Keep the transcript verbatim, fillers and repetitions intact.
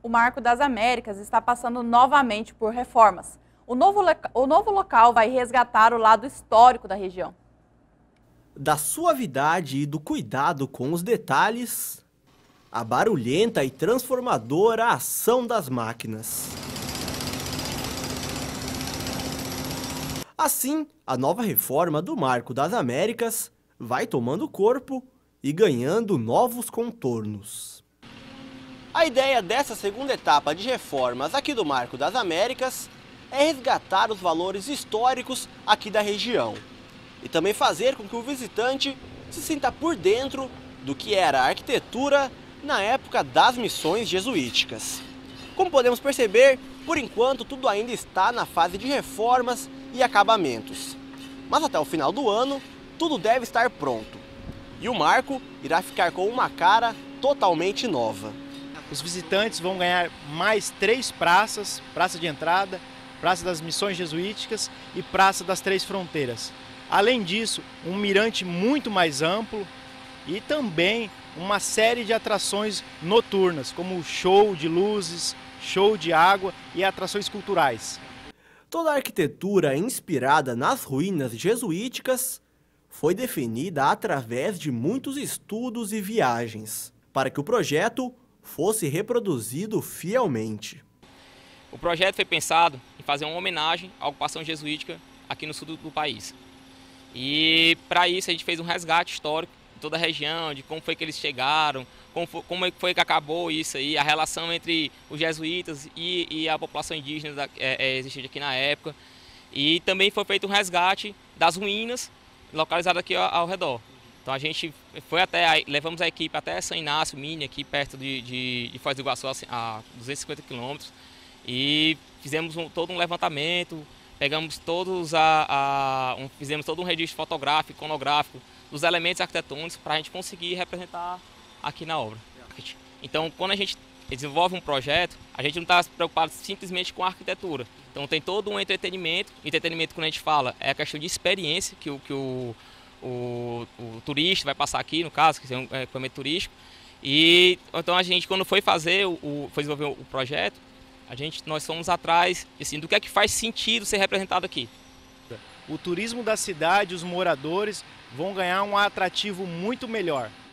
o Marco das Américas está passando novamente por reformas. O novo, o novo local vai resgatar o lado histórico da região. Da suavidade e do cuidado com os detalhes, a barulhenta e transformadora ação das máquinas. Assim, a nova reforma do Marco das Américas vai tomando corpo e ganhando novos contornos. A ideia dessa segunda etapa de reformas aqui do Marco das Américas é resgatar os valores históricos aqui da região e também fazer com que o visitante se sinta por dentro do que era a arquitetura na época das missões jesuíticas. Como podemos perceber, por enquanto tudo ainda está na fase de reformas e acabamentos. Mas até o final do ano, tudo deve estar pronto. E o Marco irá ficar com uma cara totalmente nova. Os visitantes vão ganhar mais três praças, praça de entrada, praça das missões jesuíticas e praça das Três Fronteiras. Além disso, um mirante muito mais amplo e também uma série de atrações noturnas, como show de luzes, show de água e atrações culturais. Toda a arquitetura inspirada nas ruínas jesuíticas foi definida através de muitos estudos e viagens, para que o projeto fosse reproduzido fielmente. O projeto foi pensado em fazer uma homenagem à ocupação jesuítica aqui no sul do, do país. E para isso a gente fez um resgate histórico de toda a região, de como foi que eles chegaram, como foi, como foi que acabou isso aí, a relação entre os jesuítas e, e a população indígena da, é, é, existente aqui na época. E também foi feito um resgate das ruínas localizadas aqui ao, ao redor. Então a gente foi até, levamos a equipe até São Inácio, Mini, aqui perto de, de, de Foz do Iguaçu, a duzentos e cinquenta quilômetros. E fizemos um, todo um levantamento, pegamos todos a, a um, fizemos todo um registro fotográfico, iconográfico dos elementos arquitetônicos para a gente conseguir representar aqui na obra. Então, quando a gente desenvolve um projeto, a gente não está preocupado simplesmente com a arquitetura. Então tem todo um entretenimento. Entretenimento, quando a gente fala, é a questão de experiência que o, que o, o, o turista vai passar aqui, no caso, que é um equipamento turístico. E então a gente, quando foi fazer, o, foi desenvolver o projeto, a gente, nós fomos atrás assim, do que é que faz sentido ser representado aqui. O turismo da cidade, os moradores, vão ganhar um atrativo muito melhor.